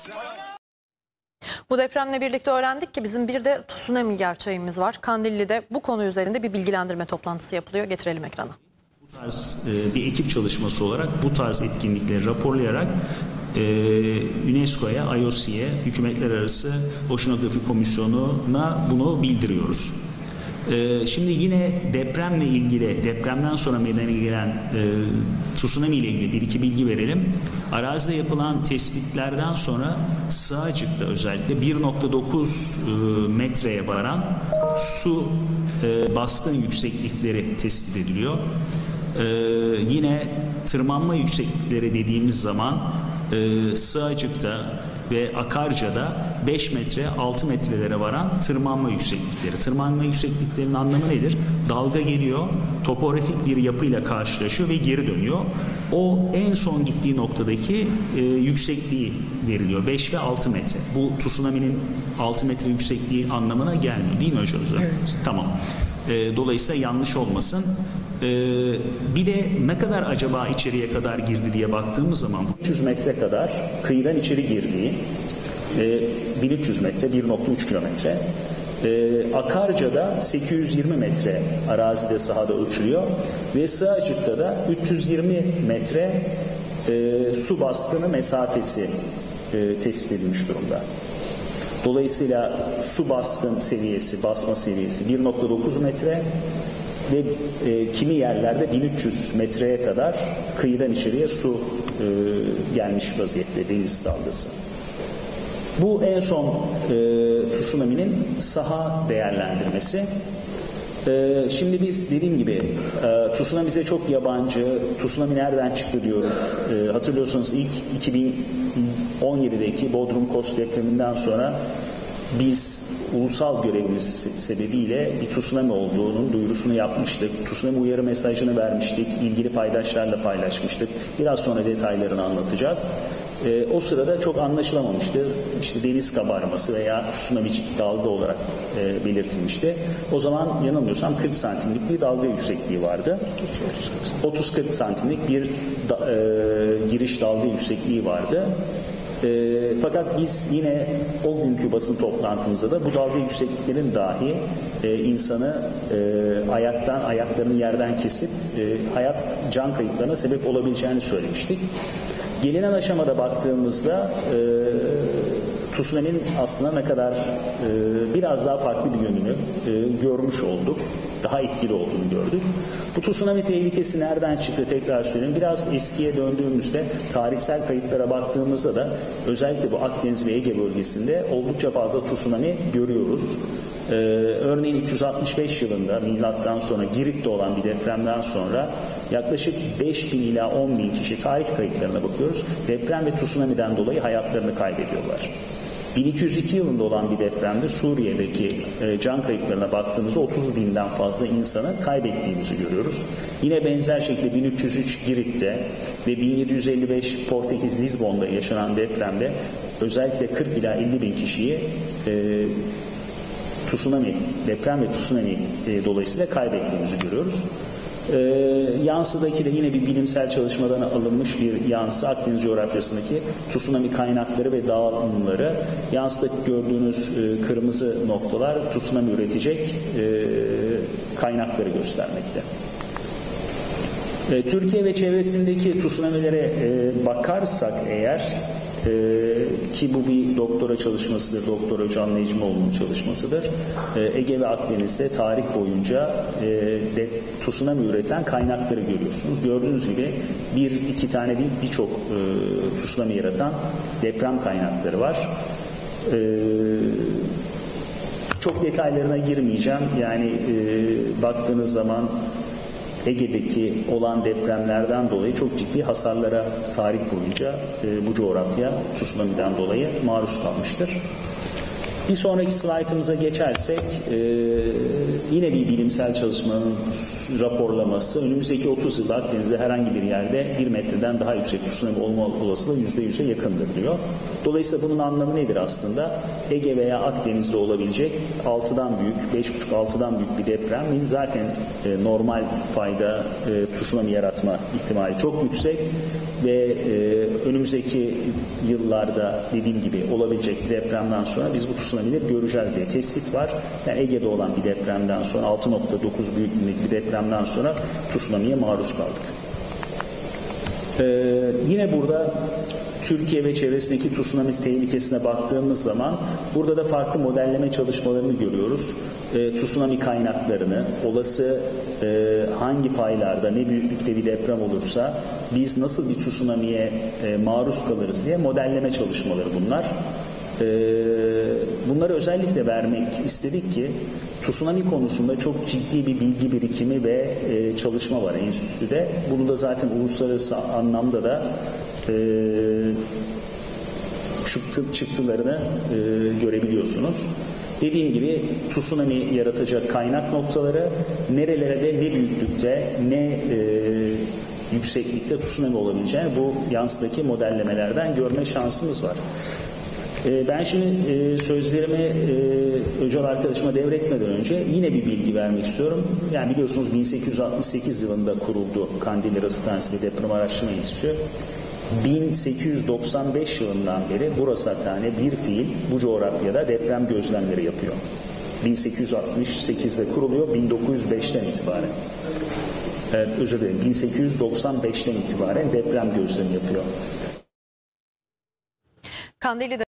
Bu depremle birlikte öğrendik ki bizim bir de tsunami gerçeğimiz var. Kandilli'de bu konu üzerinde bir bilgilendirme toplantısı yapılıyor. Getirelim ekrana. Bu tarz bir ekip çalışması olarak bu tarz etkinlikleri raporlayarak UNESCO'ya, IOC'ye, Hükümetler Arası Oşinografi Komisyonu'na bunu bildiriyoruz. Şimdi yine depremle ilgili, depremden sonra meydana gelen tsunami ile ilgili bir iki bilgi verelim. Arazide yapılan tespitlerden sonra Sığacık'ta özellikle 1.9 metreye varan su baskın yükseklikleri tespit ediliyor. Yine tırmanma yükseklikleri dediğimiz zaman Sığacık'ta ve Akarca'da 5 metre 6 metrelere varan tırmanma yükseklikleri. Tırmanma yüksekliklerinin anlamı nedir? Dalga geliyor, topografik bir yapıyla karşılaşıyor ve geri dönüyor. O en son gittiği noktadaki yüksekliği veriliyor. 5 ve 6 metre. Bu tsunami'nin 6 metre yüksekliği anlamına gelmiyor değil mi hocam? Evet. Tamam. Dolayısıyla yanlış olmasın. Bir de ne kadar acaba içeriye kadar girdi diye baktığımız zaman 300 metre kadar kıyıdan içeri girdiği, 1300 metre 1.3 kilometre, Akarca'da 820 metre arazide sahada ölçülüyor ve Sığacık'ta da 320 metre su baskını mesafesi tespit edilmiş durumda. Dolayısıyla su baskın seviyesi, basma seviyesi 1.9 metre ve kimi yerlerde 1300 metreye kadar kıyıdan içeriye su gelmiş vaziyette, deniz dalgası. Bu en son tsunami'nin saha değerlendirmesi. Şimdi biz dediğim gibi tsunami bize çok yabancı, tsunami nereden çıktı diyoruz. Hatırlıyorsunuz ilk 2017'deki Bodrum Kos depreminden sonra biz ulusal görevimiz sebebiyle bir tsunami olduğunun duyurusunu yapmıştık. Tsunami uyarı mesajını vermiştik. İlgili paydaşlarla paylaşmıştık. Biraz sonra detaylarını anlatacağız. O sırada çok anlaşılamamıştı. İşte deniz kabarması veya tsunamicik dalga olarak belirtilmişti. O zaman yanılmıyorsam 40 santimlik bir dalga yüksekliği vardı. 30-40 santimlik bir giriş dalga yüksekliği vardı. Fakat biz yine o günkü basın toplantımızda da bu dalga yüksekliklerin dahi insanı ayaklarını yerden kesip can kayıplarına sebep olabileceğini söylemiştik. Gelinen aşamada baktığımızda tsunami'nin aslında ne kadar biraz daha farklı bir yönünü görmüş olduk. Daha etkili olduğunu gördük. Bu tsunami tehlikesi nereden çıktı tekrar söyleyeyim. Biraz eskiye döndüğümüzde tarihsel kayıtlara baktığımızda da özellikle bu Akdeniz ve Ege bölgesinde oldukça fazla tsunami görüyoruz. Örneğin 365 yılında milattan sonra Girit'te olan bir depremden sonra yaklaşık 5.000 ila 10.000 kişi tarih kayıtlarına bakıyoruz. Deprem ve tsunami'den dolayı hayatlarını kaybediyorlar. 1202 yılında olan bir depremde Suriye'deki can kayıplarına baktığımızda 30.000'den fazla insanı kaybettiğimizi görüyoruz. Yine benzer şekilde 1303 Girit'te ve 1755 Portekiz Lizbon'da yaşanan depremde özellikle 40 ila 50.000 kişiyi deprem ve tsunami dolayısıyla kaybettiğimizi görüyoruz. Yansıdaki de yine bir bilimsel çalışmadan alınmış bir yansı Akdeniz coğrafyasındaki tsunami kaynakları ve dağılımları. Yansıdaki gördüğünüz kırmızı noktalar tsunami üretecek kaynakları göstermekte. Türkiye ve çevresindeki tsunamilere bakarsak eğer ki bu bir doktora çalışmasıdır, Doktor Can Necmioğlu'nun çalışmasıdır. Ege ve Akdeniz'de tarih boyunca tsunami üreten kaynakları görüyorsunuz. Gördüğünüz gibi bir iki tane değil birçok tsunami yaratan deprem kaynakları var. Çok detaylarına girmeyeceğim. Yani baktığınız zaman Ege'deki olan depremlerden dolayı çok ciddi hasarlara tarih boyunca bu coğrafya tsunami'den dolayı maruz kalmıştır. Bir sonraki slaytımıza geçersek yine bir bilimsel çalışmanın raporlaması önümüzdeki 30 yılda Akdeniz'de herhangi bir yerde 1 metreden daha yüksek tsunami olma olasılığı %100'e yakındır diyor. Dolayısıyla bunun anlamı nedir aslında? Ege veya Akdeniz'de olabilecek 6'dan büyük, 5,5-6'dan büyük bir depremin zaten normal fayda tsunami yaratma ihtimali çok yüksek ve önümüzdeki yıllarda dediğim gibi olabilecek bir depremden sonra biz bu tsunami'leri göreceğiz diye tespit var. Yani Ege'de olan bir depremden sonra 6,9 büyüklüğündeki bir depremden sonra tsunami'ye maruz kaldık. Yine burada Türkiye ve çevresindeki tsunami tehlikesine baktığımız zaman burada da farklı modelleme çalışmalarını görüyoruz. Tsunami kaynaklarını, olası hangi faylarda ne büyüklükte bir deprem olursa biz nasıl bir tsunami'ye maruz kalırız diye modelleme çalışmaları bunlar. Bunları özellikle vermek istedik ki tsunami konusunda çok ciddi bir bilgi birikimi ve çalışma var enstitüde. Bunu da zaten uluslararası anlamda da çıktılarını görebiliyorsunuz. Dediğim gibi tsunami yaratacak kaynak noktaları, nerelerde ne büyüklükte ne yükseklikte tsunami olabileceğini bu yansıdaki modellemelerden görme şansımız var. Ben şimdi sözlerimi Öcal arkadaşıma devretmeden önce yine bir bilgi vermek istiyorum. Yani biliyorsunuz 1868 yılında kuruldu Kandilli Rasathanesi ve Deprem Araştırma Enstitüsü. 1895 yılından beri burası Hastane bir fiil bu coğrafyada deprem gözlemleri yapıyor. 1868'de kuruluyor, 1905'ten itibaren. Özür dilerim, 1895'ten itibaren deprem gözlemi yapıyor. Kandilli'de